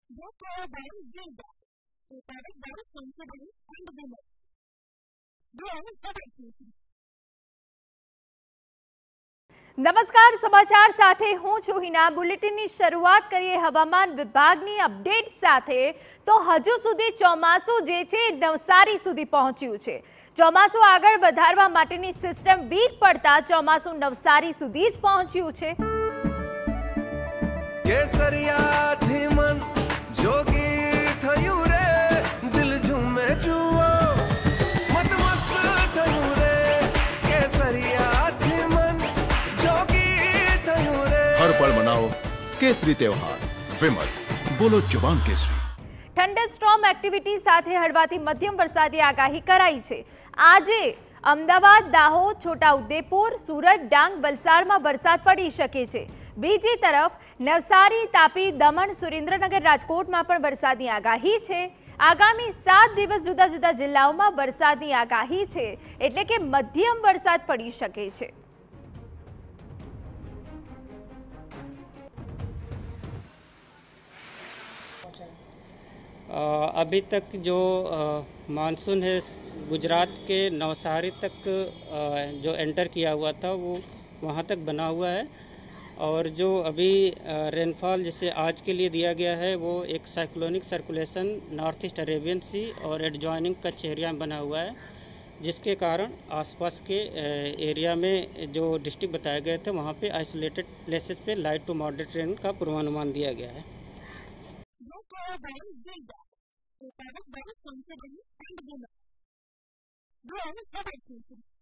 Therefore, by Gilda, prepared by Sensible and Winner. નમસ્કાર, સમાચાર સાથે હું છું હિના. બુલેટિનની શરૂઆત કરીએ હવામાન વિભાગની અપડેટ સાથે. તો હજુ સુધી ચોમાસું જે છે નવસારી સુધી પહોંચ્યું છે. ચોમાસું આગળ વધારવા માટેની સિસ્ટમ વીક પડતા ચોમાસું નવસારી સુધી જ પહોંચ્યું છે. કેસરિયાથી મન જોગી થયું રે, દિલ ઝૂમે જુઓ મત મસ્ત થયું રે. કેસરિયાથી મન જોગી થયું રે. હર પળ મનાવો કેસરી તહેવાર. વિમલ, બોલો જવાન કેસરી. થંડરસ્ટોર્મ એક્ટિવિટી સાથે હળવાથી મધ્યમ વરસાદી આગાહી કરાઈ છે. આજે અમદાવાદ, દાહોદ, છોટાઉદેપુર, સુરત, ડાંગ, વલસાડમાં વરસાદ પડી શકે છે. બીજી તરફ નવસારી, તાપી, દમણ, સુરેન્દ્રનગર, રાજકોટમાં પણ વરસાદની આગાહી છે. આગામી 7 દિવસ જુદા જુદા જિલ્લાઓમાં વરસાદની આગાહી છે, એટલે કે મધ્યમ વરસાદ પડી શકે છે. अभी तक जो मानसून है गुजरात के नवसारी तक जो एंटर किया हुआ था वो वहाँ तक बना हुआ है. और जो अभी रेनफॉल जैसे आज के लिए दिया गया है वो एक cyclonic circulation north east Arabian sea और एडजॉइनिंग कच्छ एरिया में बना हुआ है, जिसके कारण आसपास के एरिया में जो डिस्ट्रिक्ट बताए गए थे वहाँ पे आइसोलेटेड प्लेसेस पे लाइट टू मॉडरेट रेन का पूर्वानुमान दिया गया है. Sensible and Winner.